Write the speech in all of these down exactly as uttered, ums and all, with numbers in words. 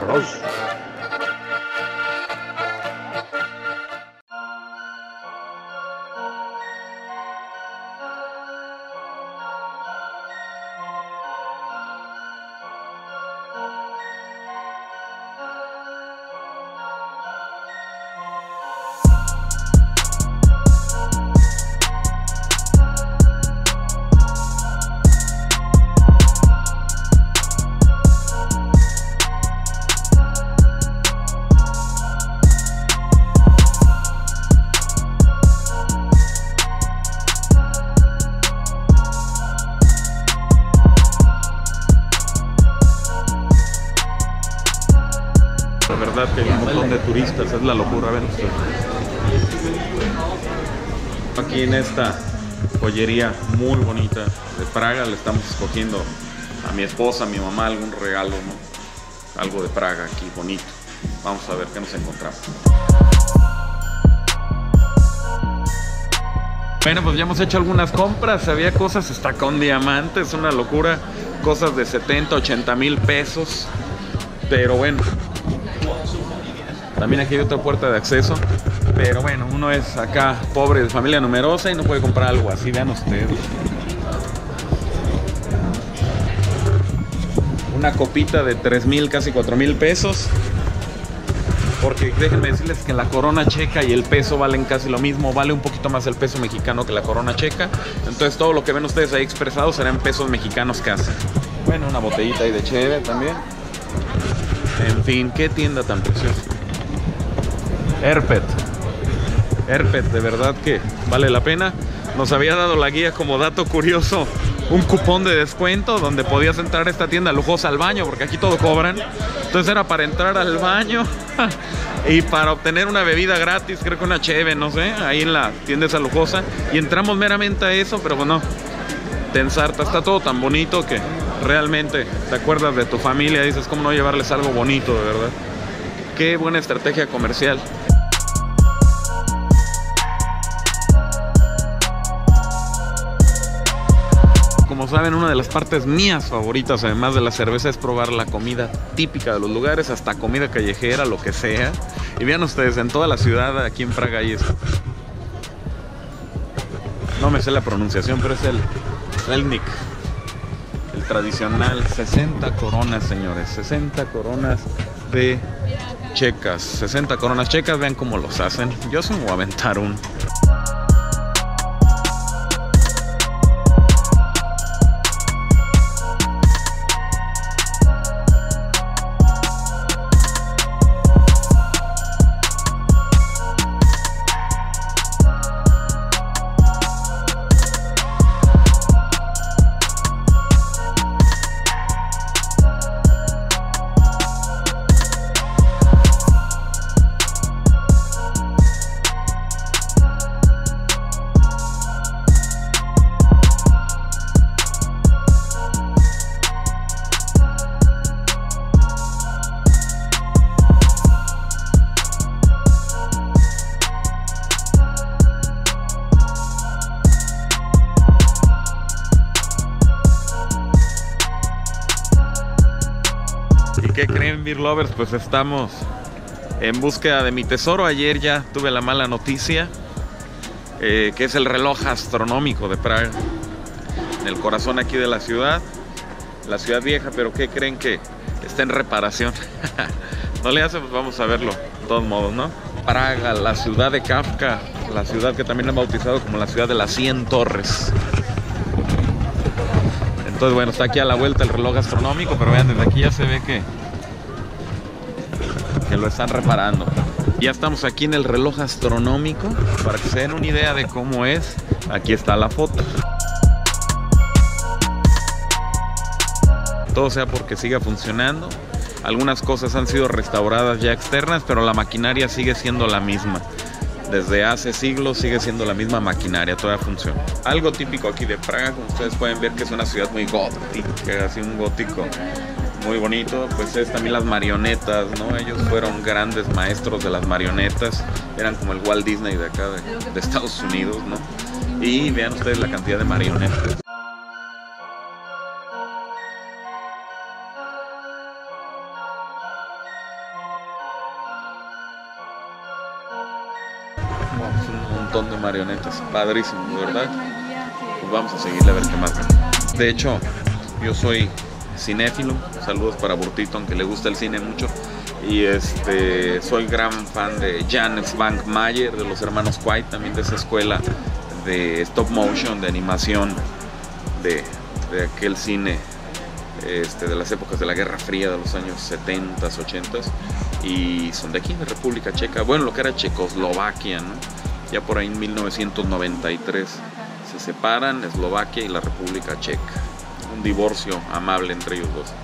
arroz. La verdad que hay un montón de turistas, es la locura, ven ustedes. Aquí en esta joyería muy bonita de Praga le estamos escogiendo a mi esposa, a mi mamá algún regalo, ¿no? Algo de Praga aquí bonito. Vamos a ver qué nos encontramos. Bueno, pues ya hemos hecho algunas compras. Había cosas hasta con diamantes, una locura. Cosas de setenta, ochenta mil pesos. Pero bueno, también aquí hay otra puerta de acceso. Pero bueno, uno es acá pobre de familia numerosa y no puede comprar algo así. Vean ustedes. Una copita de tres mil, casi cuatro mil pesos. Porque déjenme decirles que la corona checa y el peso valen casi lo mismo. Vale un poquito más el peso mexicano que la corona checa. Entonces todo lo que ven ustedes ahí expresado serán pesos mexicanos casi. Bueno, una botellita ahí de cheve también. En fin, qué tienda tan preciosa. Herpet. Herpet, de verdad que vale la pena. Nos había dado la guía como dato curioso un cupón de descuento donde podías entrar a esta tienda lujosa al baño, porque aquí todo cobran. Entonces era para entrar al baño y para obtener una bebida gratis, creo que una cheve, no sé, ahí en la tienda esa lujosa. Y entramos meramente a eso, pero bueno, te ensarta. Está todo tan bonito que realmente te acuerdas de tu familia, dices, ¿cómo no llevarles algo bonito, de verdad? Qué buena estrategia comercial. Como saben, una de las partes mías favoritas, además de la cerveza, es probar la comida típica de los lugares, hasta comida callejera, lo que sea. Y vean ustedes, en toda la ciudad, aquí en Praga hay esto. No me sé la pronunciación, pero es el Selnik, el tradicional. Sesenta coronas, señores, sesenta coronas de checas, sesenta coronas checas. Vean cómo los hacen. Yo sí me voy a aventar un... ¿Qué creen, beer lovers? Pues estamos en búsqueda de mi tesoro. Ayer ya tuve la mala noticia, eh, que es el reloj astronómico de Praga, en el corazón aquí de la ciudad, la ciudad vieja. Pero ¿qué creen? Que está en reparación. No le hace, pues vamos a verlo de todos modos, ¿no? Praga, la ciudad de Kafka, la ciudad que también han bautizado como la ciudad de las cien torres. Entonces bueno, está aquí a la vuelta el reloj astronómico, pero vean, desde aquí ya se ve que que lo están reparando. Ya estamos aquí en el reloj astronómico. Para que se den una idea de cómo es, aquí está la foto. Todo sea porque siga funcionando. Algunas cosas han sido restauradas ya externas, pero la maquinaria sigue siendo la misma. Desde hace siglos sigue siendo la misma maquinaria, todavía funciona. Algo típico aquí de Praga, como ustedes pueden ver, que es una ciudad muy gótica, así un gótico muy bonito. Pues es también las marionetas, ¿no? Ellos fueron grandes maestros de las marionetas. Eran como el Walt Disney de acá, de, de Estados Unidos, ¿no? Y vean ustedes la cantidad de marionetas. Vamos, un montón de marionetas, padrísimo, ¿verdad? Pues vamos a seguirle a ver qué más. De hecho, yo soy cinéfilo, saludos para Burtito, aunque le gusta el cine mucho. Y este, soy gran fan de Jan Svankmajer, de los hermanos White, también de esa escuela de stop motion, de animación, de, de aquel cine este, de las épocas de la Guerra Fría, de los años setenta, ochenta. Y son de aquí, de República Checa, bueno, lo que era Checoslovaquia, ¿no? Ya por ahí en mil novecientos noventa y tres se separan Eslovaquia y la República Checa. Un divorcio amable entre ellos dos.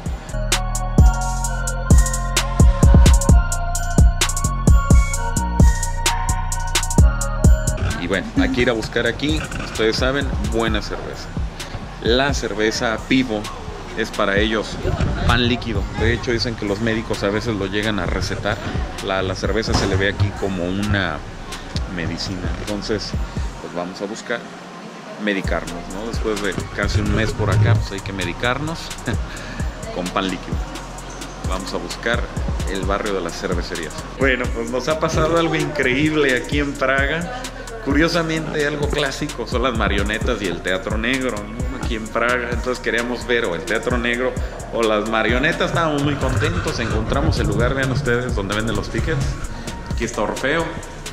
Y bueno, hay que ir a buscar aquí, ustedes saben, buena cerveza. La cerveza Pivo es para ellos pan líquido. De hecho, dicen que los médicos a veces lo llegan a recetar. La, la cerveza se le ve aquí como una medicina. Entonces, pues vamos a buscar medicarnos, ¿no? Después de casi un mes por acá, pues hay que medicarnos con pan líquido. Vamos a buscar el barrio de las cervecerías. Bueno, pues nos ha pasado algo increíble aquí en Praga. Curiosamente, algo clásico son las marionetas y el teatro negro, ¿no? Aquí en Praga. Entonces queríamos ver o el teatro negro o las marionetas. Estábamos muy contentos, encontramos el lugar, vean ustedes, donde venden los tickets. Aquí está Orfeo.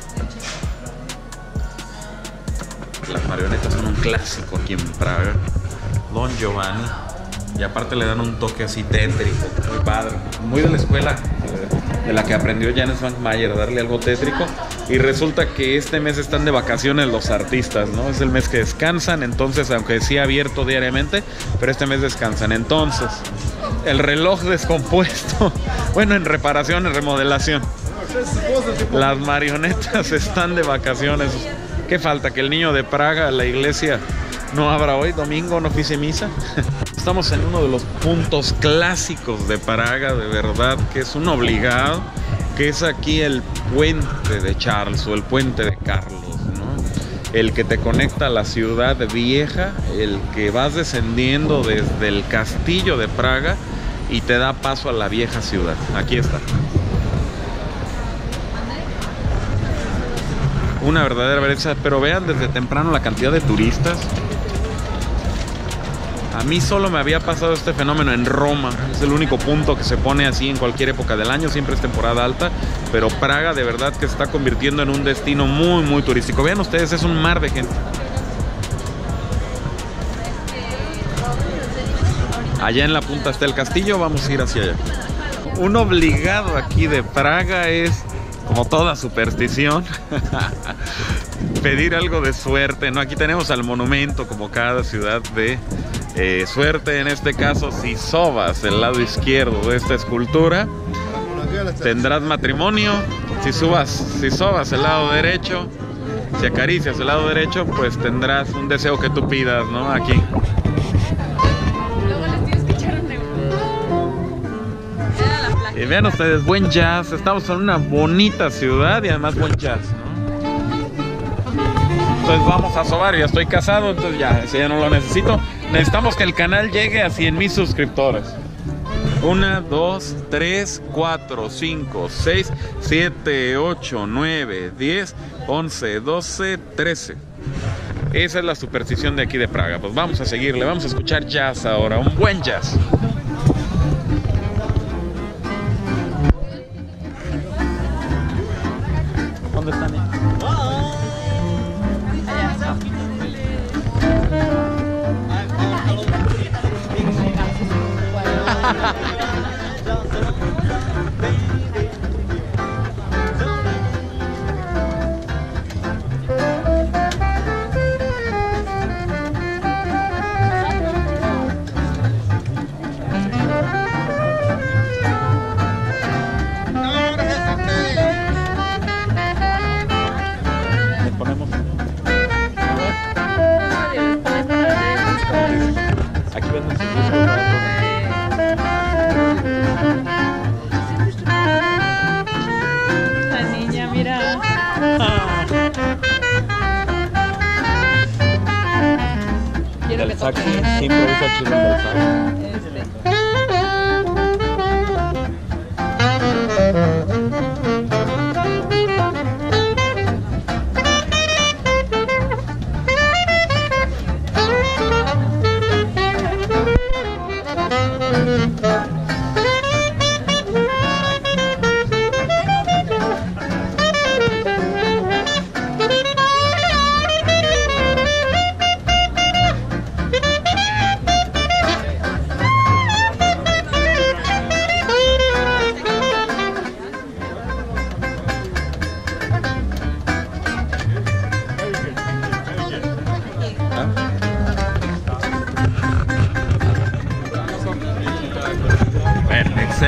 Las marionetas son un clásico aquí en Praga. Don Giovanni. Y aparte le dan un toque así tétrico, muy padre, muy de la escuela de la que aprendió Jan Svankmajer, a darle algo tétrico. Y resulta que este mes están de vacaciones los artistas, ¿no? Es el mes que descansan, entonces, aunque sí abierto diariamente, pero este mes descansan. Entonces, el reloj descompuesto, bueno, en reparación, en remodelación. Las marionetas están de vacaciones. ¿Qué falta? Que el niño de Praga, la iglesia, no abra hoy, domingo, no oficie misa. Estamos en uno de los puntos clásicos de Praga, de verdad, que es un obligado, que es aquí el puente de Charles o el puente de Carlos, ¿no? El que te conecta a la ciudad vieja, el que vas descendiendo desde el castillo de Praga y te da paso a la vieja ciudad. Aquí está. Una verdadera belleza, pero vean desde temprano la cantidad de turistas. A mí solo me había pasado este fenómeno en Roma. Es el único punto que se pone así en cualquier época del año. Siempre es temporada alta. Pero Praga de verdad que se está convirtiendo en un destino muy, muy turístico. Vean ustedes, es un mar de gente. Allá en la punta está el castillo. Vamos a ir hacia allá. Un obligado aquí de Praga es, como toda superstición, pedir algo de suerte, ¿no? Aquí tenemos al monumento, como cada ciudad, de eh, suerte. En este caso, si sobas el lado izquierdo de esta escultura, tendrás matrimonio. Si subas, si sobas el lado derecho, si acaricias el lado derecho, pues tendrás un deseo que tú pidas, ¿no? Aquí. Y vean ustedes, buen jazz. Estamos en una bonita ciudad y además buen jazz, ¿no? Entonces vamos a sobar. Ya estoy casado, entonces ya, ese ya no lo necesito. Necesitamos que el canal llegue a cien mil suscriptores. uno, dos, tres, cuatro, cinco, seis, siete, ocho, nueve, diez, once, doce, trece. Esa es la superstición de aquí de Praga. Pues vamos a seguirle, vamos a escuchar jazz ahora, un buen jazz. ¿Dónde están ellos? El saxo, ¿qué improvisa chido del saxo? Este.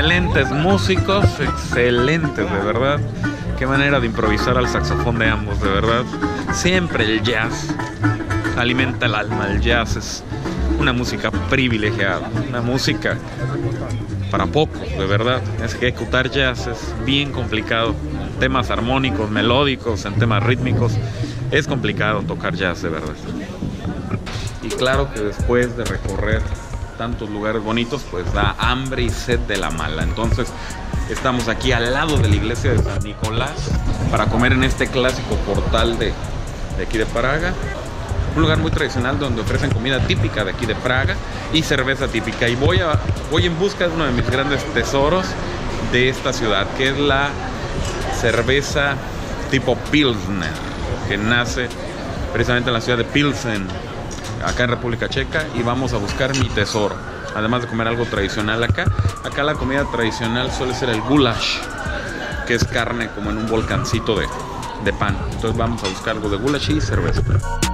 excelentes músicos, excelentes, de verdad. Qué manera de improvisar al saxofón de ambos, de verdad. Siempre el jazz alimenta el alma. El jazz es una música privilegiada, una música para pocos, de verdad. Ejecutar jazz es bien complicado. En temas armónicos, melódicos, en temas rítmicos, es complicado tocar jazz, de verdad. Y claro que después de recorrer tantos lugares bonitos, pues da hambre y sed de la mala. Entonces estamos aquí al lado de la iglesia de San Nicolás para comer en este clásico portal de, de aquí de Praga. Un lugar muy tradicional donde ofrecen comida típica de aquí de Praga y cerveza típica. Y voy, a, voy en busca de uno de mis grandes tesoros de esta ciudad, que es la cerveza tipo Pilsner, que nace precisamente en la ciudad de Pilsen, acá en República Checa, y vamos a buscar mi tesoro. Además de comer algo tradicional acá, acá la comida tradicional suele ser el goulash, que es carne como en un volcancito de, de pan. Entonces vamos a buscar algo de goulash y cerveza.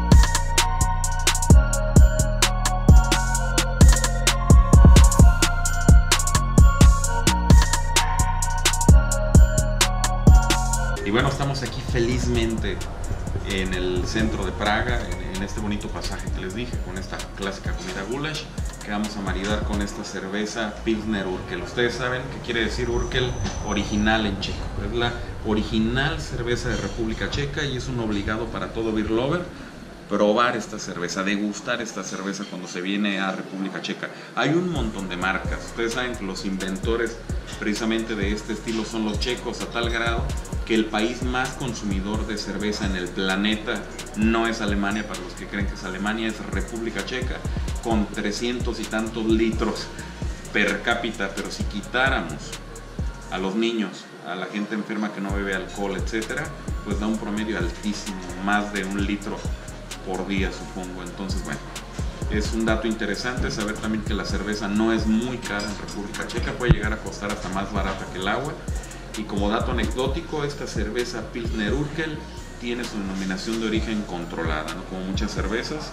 Y bueno, estamos aquí felizmente en el centro de Praga, en, en este bonito pasaje que les dije, con esta clásica comida goulash, que vamos a maridar con esta cerveza Pilsner Urquell. Ustedes saben qué quiere decir Urquell, original en checo. Es la original cerveza de República Checa y es un obligado para todo beer lover probar esta cerveza, degustar esta cerveza cuando se viene a República Checa. Hay un montón de marcas. Ustedes saben que los inventores precisamente de este estilo son los checos, a tal grado que el país más consumidor de cerveza en el planeta no es Alemania, para los que creen que es Alemania, es República Checa, con trescientos y tantos litros per cápita. Pero si quitáramos a los niños, a la gente enferma que no bebe alcohol, etcétera, pues da un promedio altísimo, más de un litro por día, supongo. Entonces, bueno, es un dato interesante saber también que la cerveza no es muy cara en República Checa, puede llegar a costar hasta más barata que el agua. Y como dato anecdótico, esta cerveza Pilsner Urquell tiene su denominación de origen controlada, ¿no? Como muchas cervezas,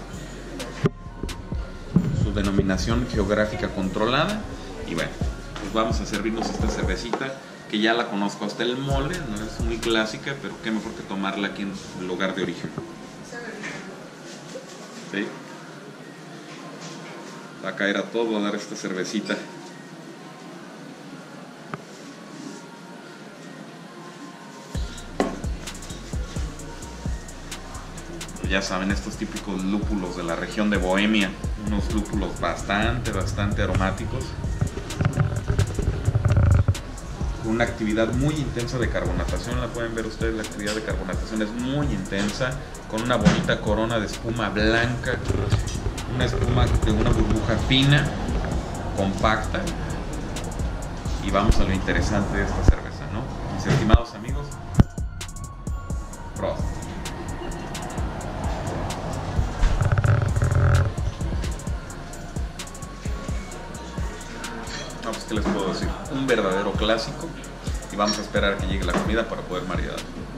su denominación geográfica controlada. Y bueno, pues vamos a servirnos esta cervecita, que ya la conozco hasta el mole, no es muy clásica, pero qué mejor que tomarla aquí en el lugar de origen. ¿Sí? Va a caer a todo a dar esta cervecita. Ya saben, estos típicos lúpulos de la región de Bohemia, unos lúpulos bastante, bastante aromáticos, una actividad muy intensa de carbonatación. La pueden ver ustedes, la actividad de carbonatación es muy intensa, con una bonita corona de espuma blanca, una espuma de una burbuja fina, compacta. Y vamos a lo interesante de esta cerveza, ¿no? Mis estimados amigos, Prost. No, pues, ¿qué les puedo decir? Un verdadero clásico, y vamos a esperar a que llegue la comida para poder maridar.